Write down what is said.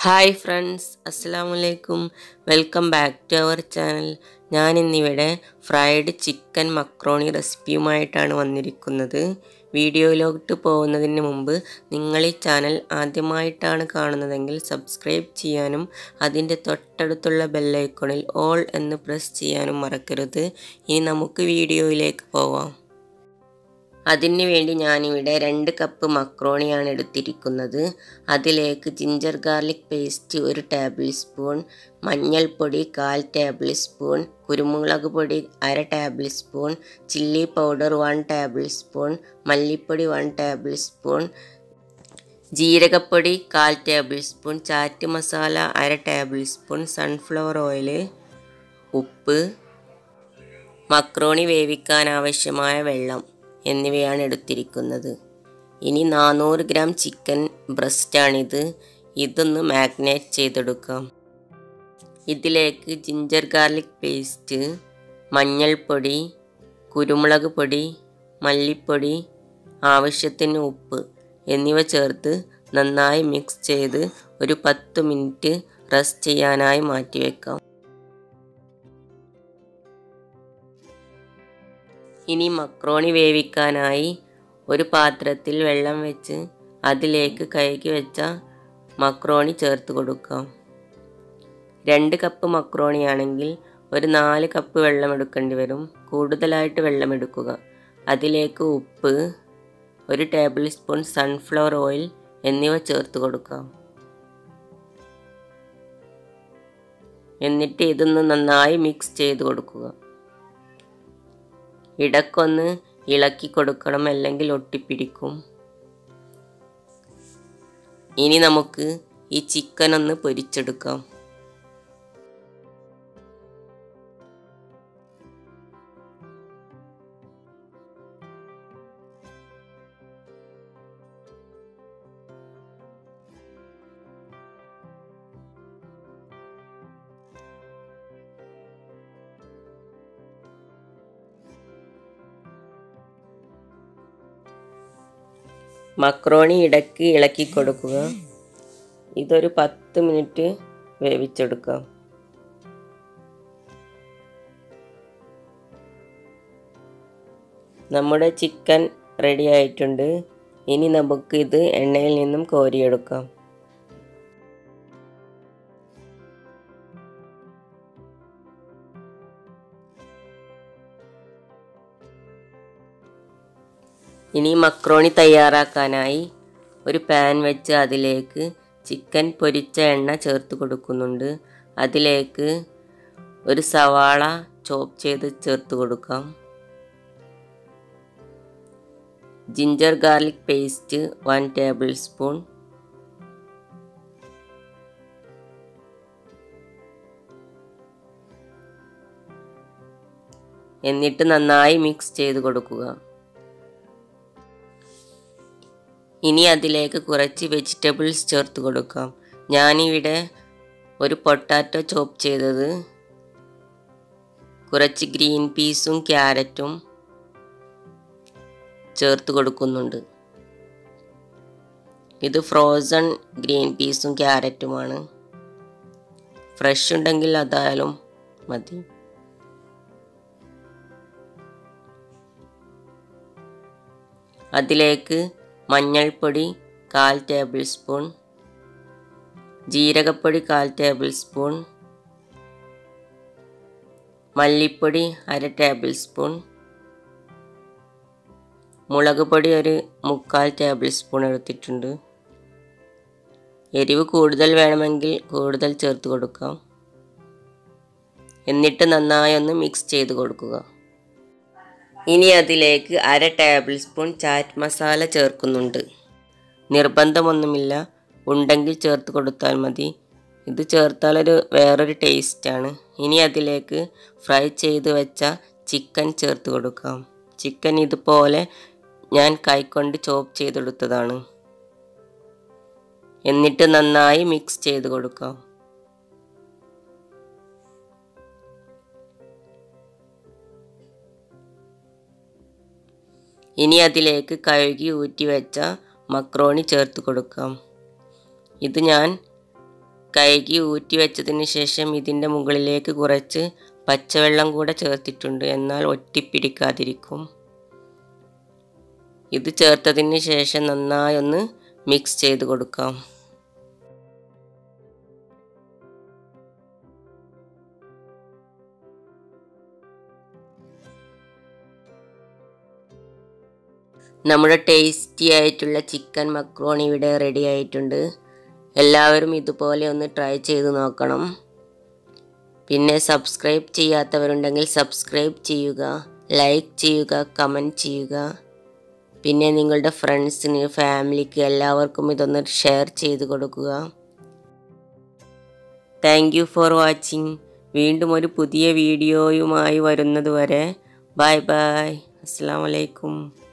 Hi friends, അസ്സലാമലൈക്കും. Welcome back to our channel. ഞാനിന്നിവിടെ fried chicken macaroni റെസിപ്പിയുമായിട്ടാണ് വന്നിരിക്കുന്നത്. വീഡിയോയിലോട്ട് പോകുന്നതിന് മുമ്പ് നിങ്ങൾ ഈ ചാനൽ ആദ്യമായിട്ടാണ് കാണുന്നതെങ്കിൽ സബ്സ്ക്രൈബ് ചെയ്യാനും അതിൻ്റെ തൊട്ടടുത്തുള്ള ബെല്ലൈക്കണിൽ ഓൾ എന്ന് പ്രസ് ചെയ്യാനും മറക്കരുത്. ഇനി നമുക്ക് വീഡിയോയിലേക്ക് പോവാം. അതിനു വേണ്ടി ഞാനിവിടെ 2 കപ്പ് മക്രോണിയാണ് എടുത്തിരിക്കുന്നത്. അതിലേക്ക് ginger garlic paste 1 tablespoon, മഞ്ഞൾപ്പൊടി 1/4 ടേബിൾ സ്പൂൺ, കുരുമുളക് പൊടി 1/2 tablespoon, chilli powder 1 tablespoon, മല്ലിപ്പൊടി 1 ടേബിൾ സ്പൂൺ, ജീരകപ്പൊടി 1/4 tablespoon, chaat masala 1/2 tablespoon, sunflower oil, ഉപ്പ്, മക്രോണി വേവിക്കാൻ ആവശ്യമായ വെള്ളം എന്നിവയാണ് എടുത്തിരിക്കുന്നത്. ഇനി 400 ഗ്രാം ചിക്കൻ ബ്രസ്റ്റാണിത്. ഇതൊന്ന് മാഗ്നേറ്റ് ചെയ്തെടുക്കാം. ഇതിലേക്ക് ജിഞ്ചർ ഗാർലിക് പേസ്റ്റ്, മഞ്ഞൾപ്പൊടി, കുരുമുളക് പൊടി, മല്ലിപ്പൊടി, ആവശ്യത്തിന് ഉപ്പ് എന്നിവ ചേർത്ത് നന്നായി മിക്സ് ചെയ്ത് ഒരു 10 മിനിറ്റ് റെസ്റ്റ് ചെയ്യാനായി മാറ്റിവെക്കാം. ഇനി മക്രോണി വേവിക്കാനായി ഒരു പാത്രത്തിൽ വെള്ളം വെച്ച് അതിലേക്ക് കഴുകി വെച്ച മക്രോണി ചേർത്ത് കൊടുക്കാം. 2 കപ്പ് മക്രോണിയാണെങ്കിൽ ഒരു 4 കപ്പ് വെള്ളം എടുക്കേണ്ടി വരും. കൂടുതലായിട്ട് വെള്ളം എടുക്കുക. അതിലേക്ക് ഉപ്പ്, 1 ടേബിൾ സ്പൂൺ സൺഫ്ലവർ ഓയിൽ എന്നിവ ചേർത്ത് കൊടുക്കാം. എന്നിട്ട് ഇതൊന്ന് നന്നായി മിക്സ് ചെയ്ത് കൊടുക്കുക. ഇടയ്ക്കൊന്ന് ഇളക്കി കൊടുക്കണം, അല്ലെങ്കിൽ ഒട്ടിപ്പിടിക്കും. ഇനി നമുക്ക് ഈ ചിക്കൻ ഒന്ന് പൊരിച്ചെടുക്കാം. മക്രോണി ഇടയ്ക്ക് ഇളക്കി കൊടുക്കുക. ഇതൊരു 10 മിനിറ്റ് വേവിച്ചെടുക്കാം. നമ്മുടെ ചിക്കൻ റെഡി ആയിട്ടുണ്ട്. ഇനി നമുക്ക് ഇത് എണ്ണയിൽ നിന്നും കോരിയെടുക്കാം. ഇനി മക്രോണി തയ്യാറാക്കാനായി ഒരു പാൻ വെച്ച് അതിലേക്ക് ചിക്കൻ പൊരിച്ച എണ്ണ ചേർത്ത് കൊടുക്കുന്നുണ്ട്. അതിലേക്ക് ഒരു സവാള ചോപ്പ് ചെയ്ത് ചേർത്ത് കൊടുക്കാം. Ginger garlic paste 1 tablespoon, എന്നിട്ട് നന്നായി മിക്സ് ചെയ്ത് കൊടുക്കുക. ഇനി അതിലേക്ക് കുറച്ച് വെജിറ്റബിൾസ് ചേർത്ത് കൊടുക്കാം. ഞാനിവിടെ ഒരു പൊട്ടാറ്റോ ചോപ്പ് ചെയ്തത്, കുറച്ച് ഗ്രീൻ പീസും ക്യാരറ്റും ചേർത്ത് കൊടുക്കുന്നുണ്ട്. ഇത് ഫ്രോസൺ ഗ്രീൻ പീസും ക്യാരറ്റുമാണ്. ഫ്രഷ് ഉണ്ടെങ്കിൽ അതായാലും മതി. അതിലേക്ക് മഞ്ഞൾപ്പൊടി 1/4 ടേബിൾ സ്പൂൺ, ജീരകപ്പൊടി 1/4 ടേബിൾ സ്പൂൺ, മല്ലിപ്പൊടി 1/2 ടേബിൾ സ്പൂൺ, മുളക് പൊടി ഒരു 3/4 ടേബിൾ സ്പൂൺ എടുത്തിട്ടുണ്ട്. എരിവ് കൂടുതൽ വേണമെങ്കിൽ കൂടുതൽ ചേർത്ത് കൊടുക്കാം. എന്നിട്ട് നന്നായി ഒന്ന് മിക്സ് ചെയ്ത് കൊടുക്കുക. ഇനി അതിലേക്ക് 1/2 ടേബിൾ സ്പൂൺ ചാറ്റ് മസാല ചേർക്കുന്നുണ്ട്. നിർബന്ധമൊന്നുമില്ല, ഉണ്ടെങ്കിൽ ചേർത്ത് കൊടുത്താൽ മതി. ഇത് ചേർത്താൽ വേറൊരു ടേസ്റ്റാണ്. ഇനി അതിലേക്ക് ഫ്രൈ ചെയ്ത് വെച്ച ചിക്കൻ ചേർത്ത് കൊടുക്കാം. ചിക്കൻ ഇതുപോലെ ഞാൻ കൈകൊണ്ട് ചോപ്പ് ചെയ്തെടുത്തതാണ്. എന്നിട്ട് നന്നായി മിക്സ് ചെയ്ത് കൊടുക്കാം. ഇനി അതിലേക്ക് കഴുകി ഊറ്റി വെച്ച മക്രോണി ചേർത്ത് കൊടുക്കാം. ഇത് ഞാൻ കഴുകി ഊറ്റി വെച്ചതിന് ശേഷം ഇതിൻ്റെ മുകളിലേക്ക് കുറച്ച് പച്ചവെള്ളം കൂടെ ചേർത്തിട്ടുണ്ട്. എന്നാൽ ഒട്ടിപ്പിടിക്കാതിരിക്കും. ഇത് ചേർത്തതിന് ശേഷം നന്നായി ഒന്ന് മിക്സ് ചെയ്ത് കൊടുക്കാം. നമ്മുടെ ടേസ്റ്റി ആയിട്ടുള്ള ചിക്കൻ മക്രോണി ഇവിടെ റെഡി ആയിട്ടുണ്ട്. എല്ലാവരും ഇതുപോലെ ഒന്ന് ട്രൈ ചെയ്ത് നോക്കണം. പിന്നെ സബ്സ്ക്രൈബ് ചെയ്യാത്തവരുണ്ടെങ്കിൽ സബ്സ്ക്രൈബ് ചെയ്യുക, ലൈക്ക് ചെയ്യുക, കമൻറ്റ് ചെയ്യുക. പിന്നെ നിങ്ങളുടെ ഫ്രണ്ട്സിന്, ഫാമിലിക്ക് എല്ലാവർക്കും ഇതൊന്ന് ഷെയർ ചെയ്ത് കൊടുക്കുക. Thank you for watching. വീണ്ടും ഒരു പുതിയ വീഡിയോയുമായി വരുന്നത് വരെ ബൈ ബൈ. അസ്സലാമു അലൈക്കും.